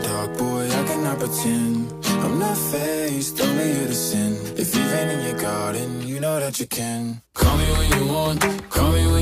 dark, boy, I cannot pretend. I'm not faced, only here to sin. If you've in your garden, you know that you can. Call me when you want, call me when